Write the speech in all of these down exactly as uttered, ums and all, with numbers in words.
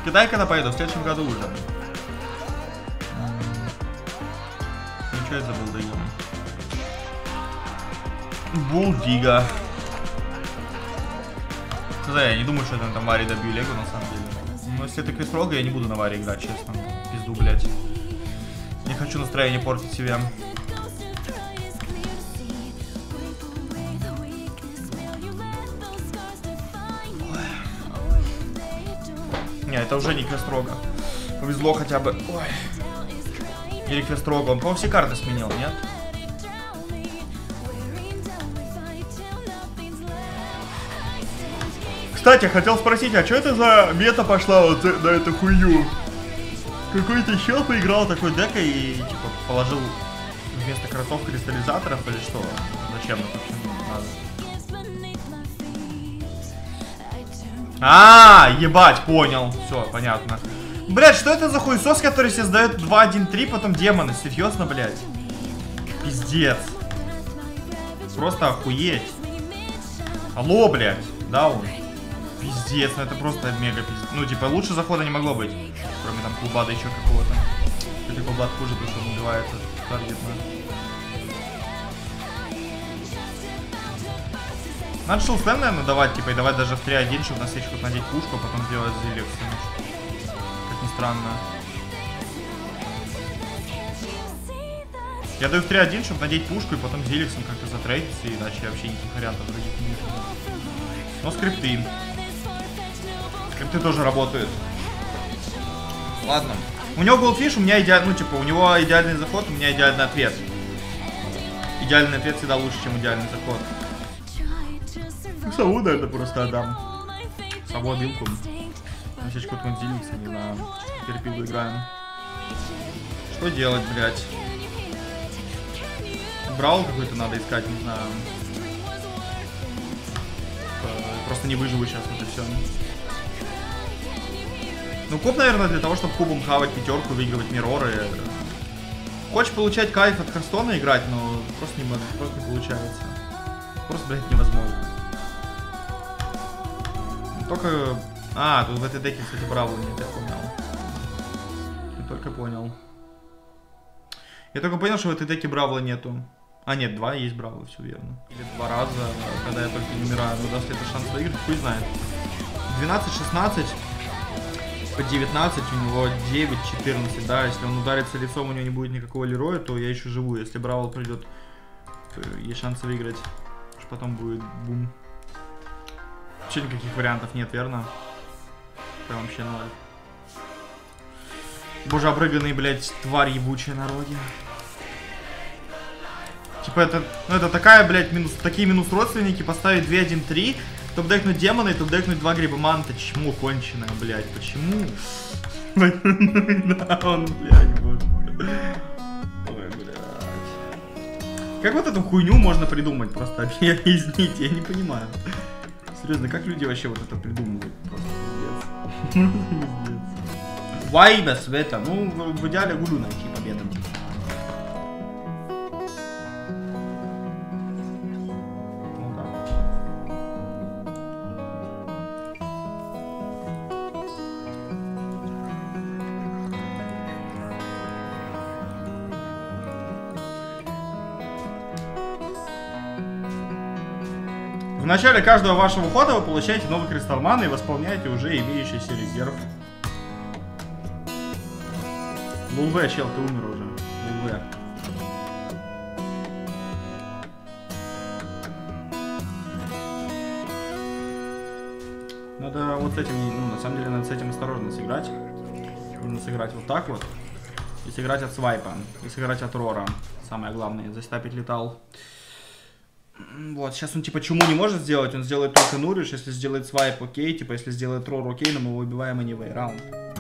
В Китай когда поеду? В следующем году уже. Ничего это за Булдига? Булдига. Да, я не думаю, что я там Варе добью Лего на самом деле. Но если это квестрога, я не буду на Варе играть, честно. Пизду, блядь. Не хочу настроение портить себе. Не, это уже не квестрога. Повезло хотя бы. Ой. Или квестрога. Он, по-моему, все карты сменил, нет? Кстати, хотел спросить, а что это за мета пошла вот на эту хуйню? Какой-то чел поиграл такой декой и типа положил вместо кротов кристаллизаторов или что? Зачем это вообще надо? А, ебать, понял. Все, понятно. Блять, что это за хуесос, который себе сдает два один три, потом демоны? Серьезно, блять? Пиздец. Просто охуеть. Алло, блять. Да он. Пиздец, ну это просто мега пиздец. Ну, типа, лучше захода не могло быть. Кроме там Кулблада еще какого-то. Хотя Кулблад хуже, потому что он убивается таргетно. Надо шилстен, наверное, давать, типа, и давать даже в три один, чтобы на свечку надеть пушку, а потом сделать зелье. Как ни странно. Я даю в три один, чтобы надеть пушку и потом зеликсом как-то затрейдиться, иначе вообще никаких вариантов других нет. Но скрипты. Скрипты тоже работают. Ладно. У него голдфиш, у меня идеальный, ну типа, у него идеальный заход, у меня идеальный ответ. Идеальный ответ всегда лучше, чем идеальный заход. Сову, наверное, просто отдам. Сову вилку. На свечку какой-нибудь зеликса, не знаю. Терпилу играем. Что делать, блядь? Браул какой-то надо искать, не знаю. Просто не выживу сейчас, вот и все. Ну, куб, наверное, для того, чтобы кубом хавать пятерку, выигрывать мироры. Хочешь получать кайф от Харстона играть, но просто не, просто не получается. Просто, блядь, невозможно. Только... А, тут в этой деке, кстати, Бравла нет, я понял. Я только понял. Я только понял, что в этой деке Бравла нету. А, нет, два есть Бравла, все верно. Или два раза, когда я только не умираю. Но даст ли это шанс выиграть, хуй знает. двенадцать шестнадцать. По девятнадцать, у него девять четырнадцать, да. Если он ударится лицом, у него не будет никакого Лероя, то я еще живу. Если Бравл придет, то есть шанс выиграть. Что потом будет бум. Вообще никаких вариантов нет, верно? Это вообще ноль. Боже, обрыганный, блядь, тварь ебучая на роге. Типа это, ну это такая, блядь, минус, такие минус родственники, поставить два один три, топ-декнуть демона и топ-декнуть два гриба манта. Чему конченая, блядь, почему? Да, он, блядь, боже. Ой, блядь. Как вот эту хуйню можно придумать, просто объясните, я не понимаю. Серьезно, как люди вообще вот это придумывают? Просто пиздец. Во имя света, ну в идеале гулю найти победу. В начале каждого вашего хода вы получаете новый кристалл маны и восполняете уже имеющийся резерв. Лулве, чел, ты умер уже. Лулве. Надо вот с этим, ну, на самом деле, надо с этим осторожно сыграть. Нужно сыграть вот так вот. И сыграть от свайпа. И сыграть от рора. Самое главное, застапить летал. Вот, сейчас он типа чуму не может сделать, он сделает только нуриш, если сделает свайп, окей, типа если сделает рор, окей, но мы его убиваем anyway, раунд.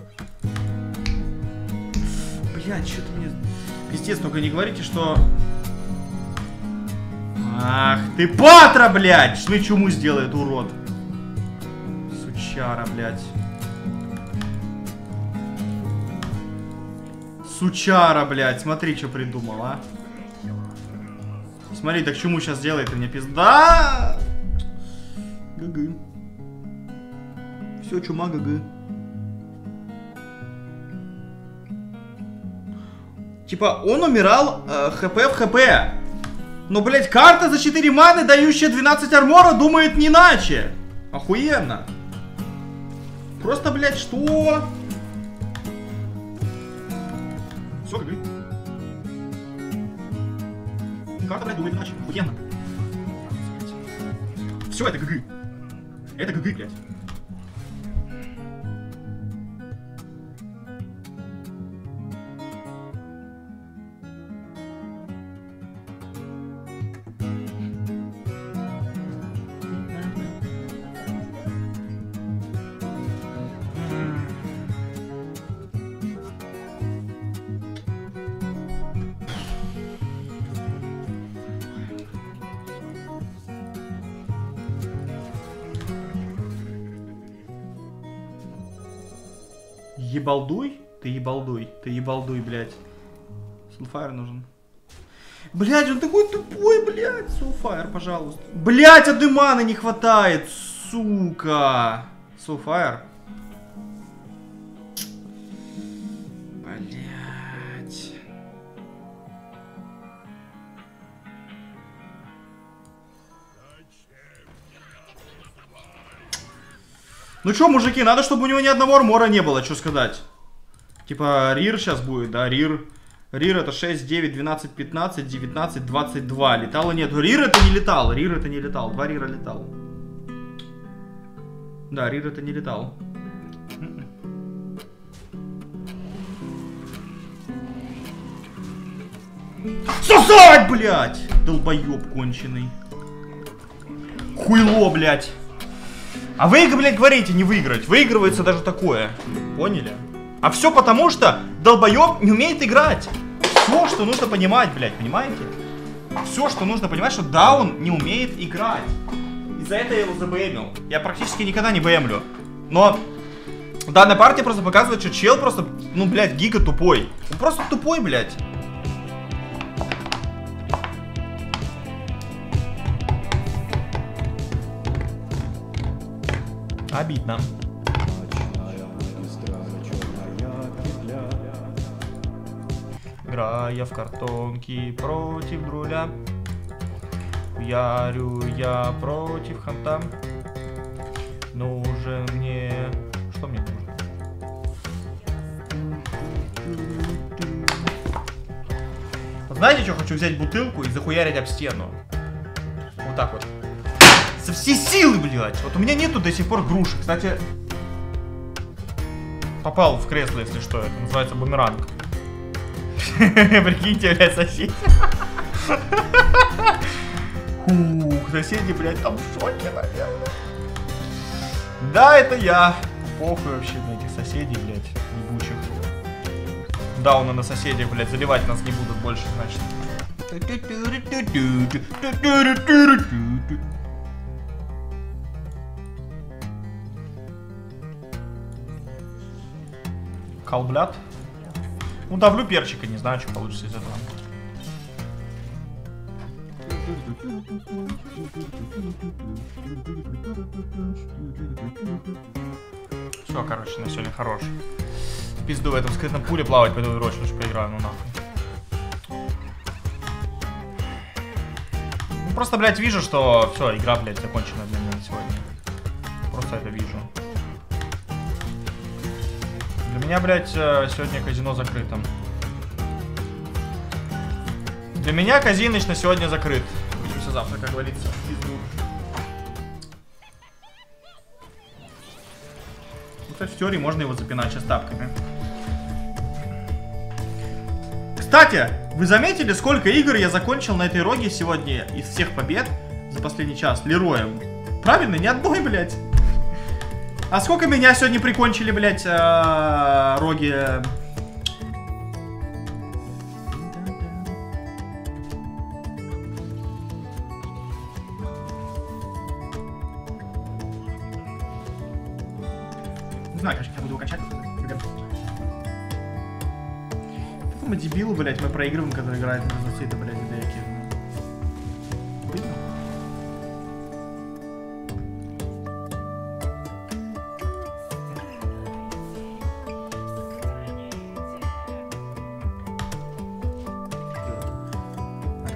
Блядь, что-то мне... Пиздец, только не говорите, что... Ах ты, Патра, блядь! Что чуму сделает, урод? Сучара, блядь. Сучара, блядь, смотри, что придумал, а. Смотри, так чему сейчас делает, и мне пизда. ГГ. Все, чума, ГГ. Типа, он умирал э, хп в хп. Но, блядь, карта за четыре маны, дающая двенадцать армора, думает не иначе. Охуенно. Просто, блядь, что? Все, ГГ. Карта, блядь, думает иначе. Охуенно. Все, это ГГ. Это ГГ, блядь. Ебалдуй? Ты ебалдуй. Ты ебалдуй, блядь. Soulfire нужен. Блядь, он такой тупой, блядь. Soulfire, пожалуйста. Блядь, одной маны не хватает, сука. Soulfire. Блядь. Ну чё, мужики, надо, чтобы у него ни одного армора не было, что сказать. Типа, Рир сейчас будет, да, Рир. Рир это шесть, девять, двенадцать, пятнадцать, девятнадцать, двадцать два. Летала нет. Рир это не летал, Рир это не летал. Два Рира летал. Да, Рир это не летал. Сосать, блядь! Долбоёб конченый. Хуйло, блядь. А вы, блядь, говорите, не выиграть. Выигрывается даже такое. Поняли? А все потому, что долбоеб не умеет играть. Все, что нужно понимать, блядь, понимаете? Все, что нужно понимать, что Даун не умеет играть. Из-за этого я его забэмил. Я практически никогда не бэмлю. Но данная партия просто показывает, что чел просто, ну, блядь, гига тупой. Он просто тупой, блядь. Обидно. Играя в картонки против друля, ярю я против ханта. Нужен мне... Что мне нужно? Знаете, что хочу взять бутылку и захуярить об стену? Вот так вот. Со всей силы, блядь. Вот у меня нету до сих пор груши. Кстати, попал в кресло, если что. Это называется бумеранг. Прикиньте, блядь, соседи. Фух, соседи, блядь, там в шоке, наверное. Да, это я. Похуй вообще на этих соседей, блядь, ебучих. Дауна на соседях, блядь, заливать нас не будут больше, значит. Колблят. Ну, давлю перчика, не знаю, что получится из этого. Все, короче, на сегодня хорош. В пизду в этом скрытном пуле плавать, пойду в лучше поиграю, ну нахуй. Ну, просто, блядь, вижу, что все, игра, блядь, закончена для меня сегодня. Просто это вижу. Для меня, блядь, сегодня казино закрыто. Для меня казиныч на сегодня закрыт. Увидимся завтра, как говорится. Ну, кстати, в теории можно его запинать сейчас тапками. Кстати, вы заметили, сколько игр я закончил на этой роге сегодня из всех побед за последний час? Лероем. Правильно? Ни одной, блядь. А сколько меня сегодня прикончили, блядь, э, роги? Не знаю, конечно, я буду его качать. Какому дебилу, блядь, мы проигрываем, когда играет на защите, блядь, деки.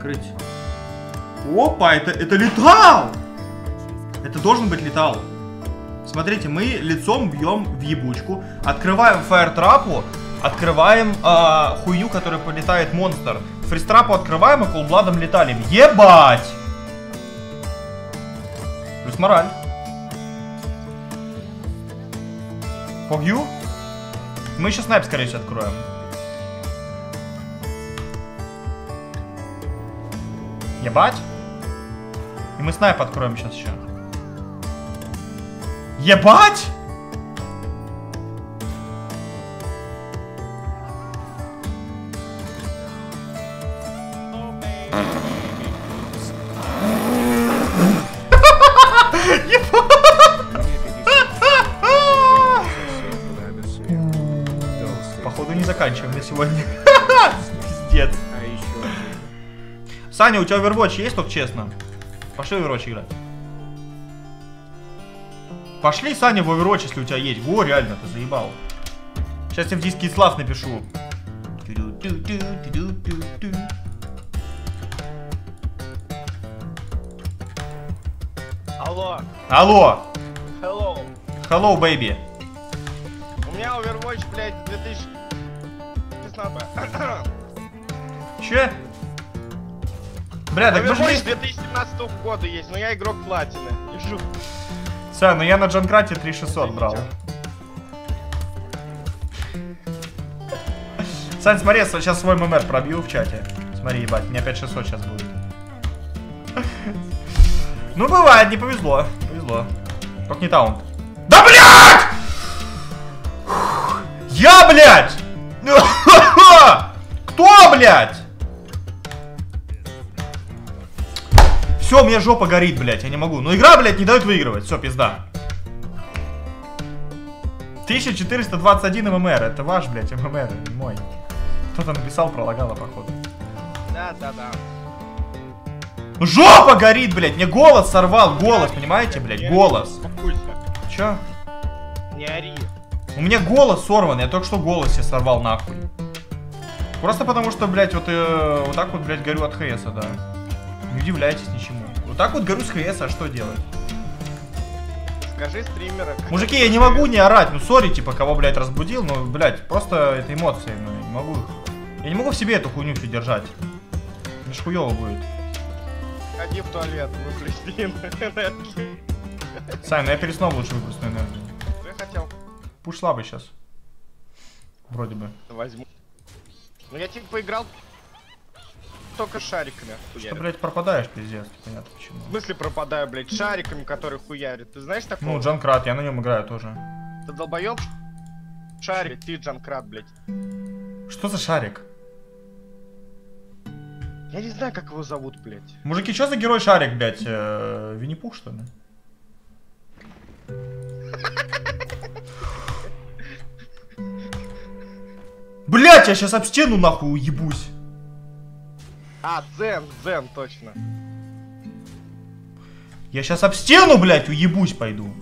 Открыть. Опа, это, это летал! Это должен быть летал. Смотрите, мы лицом бьем в ебучку, открываем фаертрапу, открываем э, хуйню, которая полетает монстр. Фристрапу открываем и колбладом летали. Ебать! Плюс мораль. Погью? Мы еще снайп, скорее всего, откроем. Ебать? И мы снайп откроем сейчас еще. Ебать! Походу не заканчиваем на сегодня. Пиздец. Саня, у тебя Overwatch есть, только честно? Пошли в Overwatch играть. Пошли, Саня, в Overwatch, если у тебя есть. Во, реально, ты заебал. Сейчас я в диски слав напишу. Алло. Алло. Hello. Hello, baby. У меня Overwatch, блядь, две тысячи шестнадцатого. Че? Бля, так Overwatch мы две тысячи семнадцатого года есть, но я игрок платины. Пишу. Сань, ну я на Джанкрате три шестьсот брал. Сань, смотри, сейчас свой ММР пробью в чате. Смотри, ебать, у меня пять шестьсот сейчас будет. Ну, бывает, не повезло. Повезло. Только не таунт. Да, блядь! Я, блядь! Кто, блядь? Все, у меня жопа горит, блядь, я не могу. Но игра, блядь, не дает выигрывать. Все, пизда. тысяча четыреста двадцать один ММР. Это ваш, блядь, ММР, не мой. Кто-то написал про лагала, походу. Да, да, да. Жопа горит, блядь. Мне голос сорвал. Голос, понимаете, блядь? Голос. Че? Не ори. У меня голос сорван. Я только что голос себе сорвал, нахуй. Просто потому что, блядь, вот, э, вот так вот, блядь, горю от ХСа, да. Не удивляйтесь ничему. Вот так вот горю с ХСа, а что делать? Скажи стримера. Мужики, я не могу не орать. Ну, сори, типа, кого, блядь, разбудил. Ну, блядь, просто это эмоции. Ну, я не могу. Я не могу в себе эту хуйню всю держать. Мне ж хуёво будет. Ходи в туалет, выплесни энергию. Сань, ну я переснул лучше выплесну энергию. Я хотел. Пуш слабый сейчас. Вроде бы. Возьму. Ну я типа поиграл только шариками. Что, блядь, пропадаешь, пиздец. Понятно почему. В смысле пропадаю, блядь, шариками, которые хуярят. Ты знаешь такого? Ну, Джанкрат, я на нем играю тоже. Ты долбоёб? Шарик, ты Джанкрат, блядь. Что за шарик? Я не знаю, как его зовут, блядь. Мужики, что за герой шарик, блядь? Э, Винни-Пух, что ли? Блять, я сейчас об стену нахуй уебусь. А, Дзен, Дзен, точно. Я сейчас об стену, блять, уебусь пойду.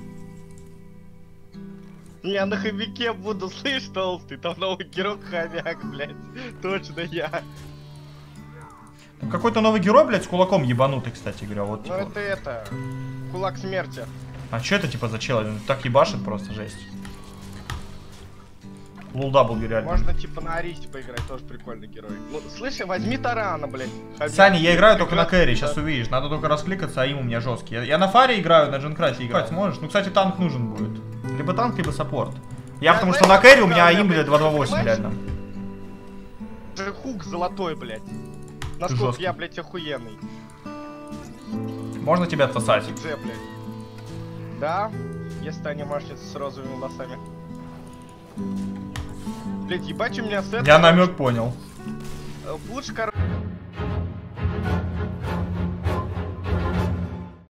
Я на хомяке буду, слышь, толстый, там новый герой хомяк, блядь. Точно я. Какой-то новый герой, блядь, с кулаком ебанутый, кстати говоря. Вот, Ну типа. это это, кулак смерти. А что это типа за чел? Он так ебашит просто, жесть. Лул W реально. Можно типа на Аристе поиграть, тоже прикольный герой. Ну, слышь, возьми Тарана, блядь. Хомяк. Саня, я играю только на Прекрасно, кэри, сейчас да. увидишь. Надо только раскликаться, а им у меня жесткий. Я, я на фаре играю, на Джанкрате играть сможешь? Ну, кстати, танк нужен будет. Либо танк, либо саппорт. Я, Я потому знаю, что на как кэри у меня играю, аим, я, блядь, блядь, два два восемь понимаешь? реально. Же хук золотой, блядь. Насколько жесткий. я, блядь, охуенный. Можно тебя отсосать? Дже, блядь. Да, если ты анимашница с розовыми волосами. Блядь, ебать, у меня сет. Я намек понял. Лучше, короче.